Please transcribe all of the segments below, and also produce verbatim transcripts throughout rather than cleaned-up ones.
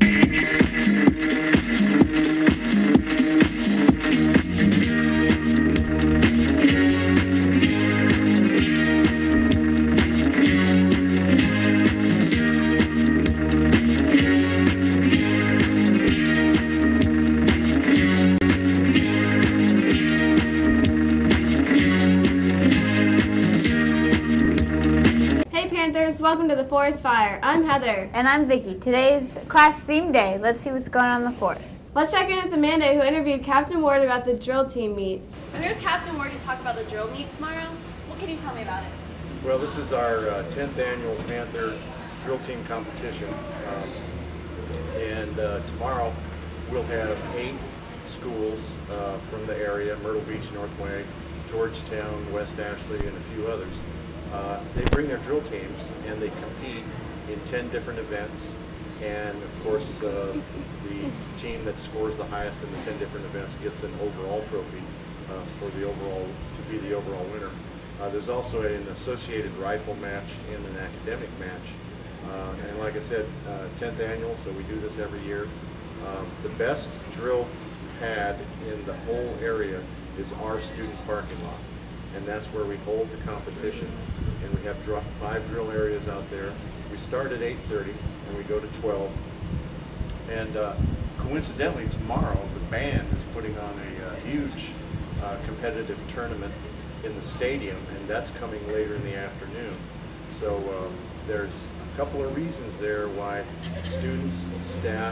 Welcome to the Forest Fire. I'm Heather. And I'm Vicky. Today's class theme day. Let's see what's going on in the forest. Let's check in with Amanda, who interviewed Captain Ward about the drill team meet. I'm here with Captain Ward to talk about the drill meet tomorrow. What can you tell me about it? Well, this is our uh, tenth annual Panther drill team competition. Um, and uh, tomorrow we'll have eight schools uh, from the area, Myrtle Beach, Northway, Georgetown, West Ashley, and a few others. Uh, they bring their drill teams and they compete in ten different events, and of course uh, the team that scores the highest in the ten different events gets an overall trophy uh, for the overall, to be the overall winner. Uh, there's also an associated rifle match and an academic match, uh, and like I said, uh, tenth annual, so we do this every year. Um, the best drill pad in the whole area is our student parking lot, and that's where we hold the competition. And we have dr five drill areas out there. We start at eight thirty and we go to twelve. And uh, coincidentally, tomorrow the band is putting on a uh, huge uh, competitive tournament in the stadium, and that's coming later in the afternoon. So um, there's a couple of reasons there why students, staff,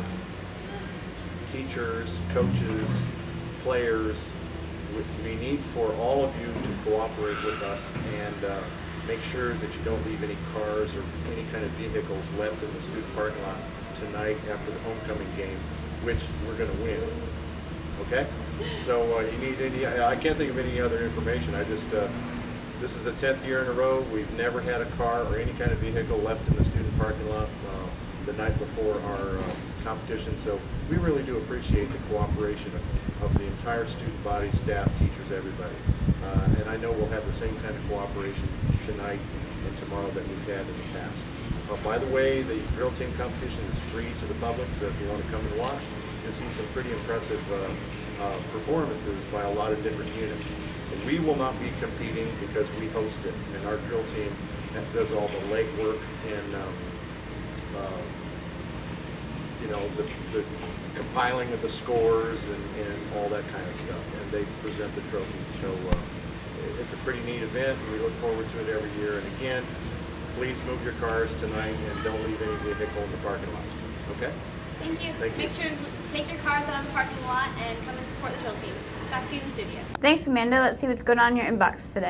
teachers, coaches, players, we need for all of you to cooperate with us and uh, make sure that you don't leave any cars or any kind of vehicles left in the student parking lot tonight after the homecoming game, which we're going to win. Okay? So uh, you need any, I can't think of any other information. I just, uh, this is the tenth year in a row. We've never had a car or any kind of vehicle left in the student parking lot uh, the night before our uh, competition. So we really do appreciate the cooperation of, of the entire student body, staff, teachers, everybody. Uh, and I know we'll have the same kind of cooperation tonight and tomorrow that we've had in the past. Uh, by the way, the drill team competition is free to the public, so if you want to come and watch, you'll see some pretty impressive uh, uh, performances by a lot of different units. And we will not be competing because we host it, and our drill team does all the legwork and um, uh, you know, the, the compiling of the scores and, and all that kind of stuff, and they present the trophies. So uh, it's a pretty neat event, and we look forward to it every year. And again, please move your cars tonight and don't leave any vehicle in the parking lot. Okay? Thank you. Thank Make you. sure to take your cars out of the parking lot and come and support the drill team. Back to you in the studio. Thanks, Amanda. Let's see what's going on in your inbox today.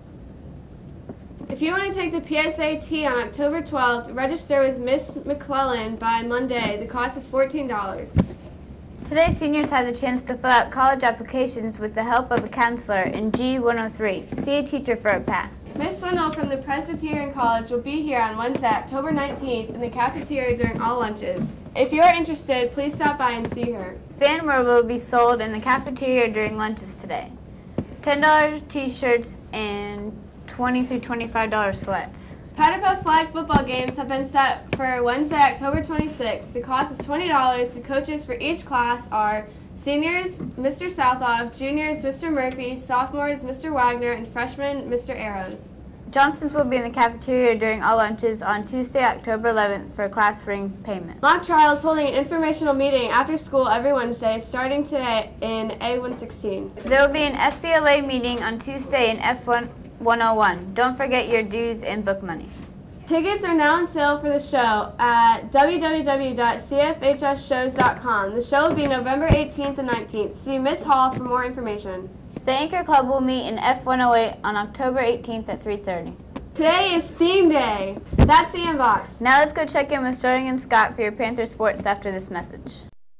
If you want to take the P S A T on October twelfth, register with Miss McClellan by Monday. The cost is fourteen dollars. Today, seniors had the chance to fill out college applications with the help of a counselor in G one oh three. See a teacher for a pass. Miss Swindle from the Presbyterian College will be here on Wednesday, October nineteenth in the cafeteria during all lunches. If you are interested, please stop by and see her. Fanwear will be sold in the cafeteria during lunches today. ten dollar t-shirts and twenty through twenty-five dollar sweats. Pettipuff flag football games have been set for Wednesday, October twenty-sixth. The cost is twenty dollars. The coaches for each class are seniors, Mister Southoff, juniors, Mister Murphy, sophomores, Mister Wagner, and freshmen, Mister Arrows. Johnston's will be in the cafeteria during all lunches on Tuesday, October eleventh for class ring payment. Mock Trial is holding an informational meeting after school every Wednesday, starting today in A one sixteen. There will be an F B L A meeting on Tuesday in F one oh one. Don't forget your dues and book money. Tickets are now on sale for the show at w w w dot c f h s shows dot com. The show will be November eighteenth and nineteenth. See Miss Hall for more information. The Anchor Club will meet in F one oh eight on October eighteenth at three thirty. Today is theme day. That's the inbox. Now let's go check in with Sterling and Scott for your Panther Sports after this message.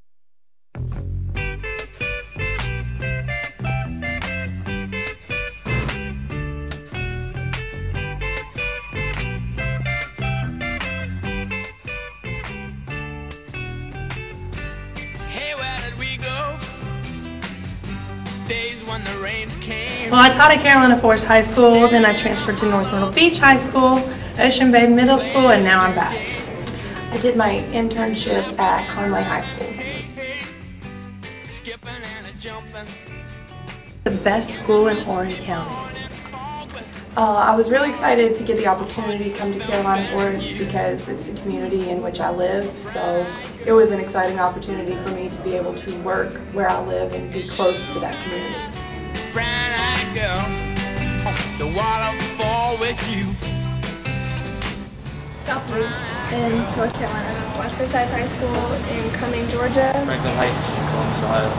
When the rains came. Well, I taught at Carolina Forest High School, then I transferred to North Myrtle Beach High School, Ocean Bay Middle School, and now I'm back. I did my internship at Conway High School. The best school in Horry County. Uh, I was really excited to get the opportunity to come to Carolina Forest because it's the community in which I live, so it was an exciting opportunity for me to be able to work where I live and be close to that community. Brown-eyed girl, the waterfall with you. South Loop in North Carolina, West Forsyth High School in Cumming, Georgia. Franklin Heights in Columbus, Ohio.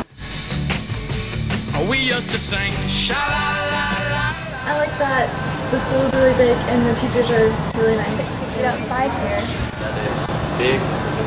We used to sing sha-la-la-la. I like that the school is really big and the teachers are really nice. Get outside here. That is big.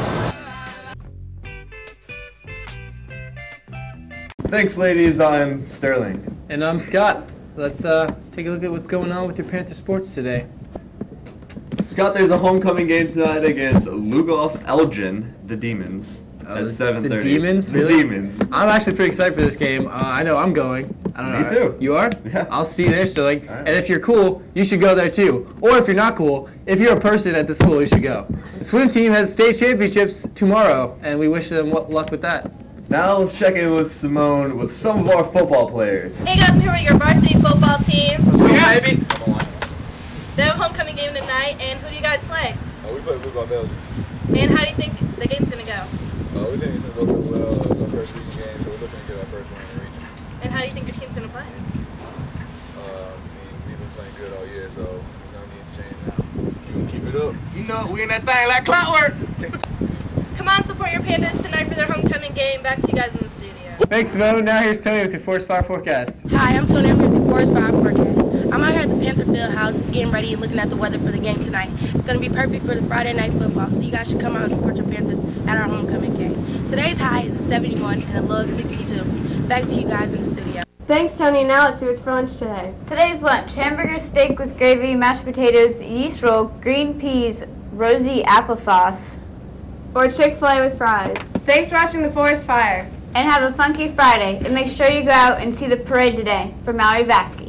Thanks, ladies. I'm Sterling. And I'm Scott. Let's uh, take a look at what's going on with your Panther sports today. Scott, there's a homecoming game tonight against Lugoff Elgin, the Demons, Uh, at seven thirty. The Demons? The Really? Demons. I'm actually pretty excited for this game. Uh, I know I'm going. I don't know. Me too. You are? Yeah. I'll see you there, Sterling. All right. And if you're cool, you should go there too. Or if you're not cool, if you're a person at the school, you should go. The swim team has state championships tomorrow, and we wish them what luck with that. Now let's check in with Simone with some of our football players. Hey guys, I'm here with your varsity football team. Let's go, baby. They have a homecoming game tonight, and who do you guys play? Uh, we play Lugoff Elgin. And how do you think the game's going to go? Uh, we think it's going to go pretty well. It's our first region game, so we're looking to get our first win in the region. And how do you think your team's going to play? Uh, I mean, we've been playing good all year, so we're going to need to change now. We're going to keep it up. You know, we in that thing like clockwork. Come on, support your Panthers tonight for their homecoming game. Back to you guys in the studio. Thanks, Simone. Now here's Tony with your Forest Fire forecast. Hi, I'm Tony. I'm here with the Forest Fire forecast. I'm out here at the Panther Field House getting ready and looking at the weather for the game tonight. It's going to be perfect for the Friday night football, so you guys should come out and support your Panthers at our homecoming game. Today's high is seventy-one and a low of sixty-two. Back to you guys in the studio. Thanks, Tony. Now let's see what's for lunch today. Today's lunch: hamburger steak with gravy, mashed potatoes, yeast roll, green peas, rosy applesauce. Or Chick-fil-A with fries. Thanks for watching the Forest Fire. And have a funky Friday. And make sure you go out and see the parade today. For Mallory Vasky.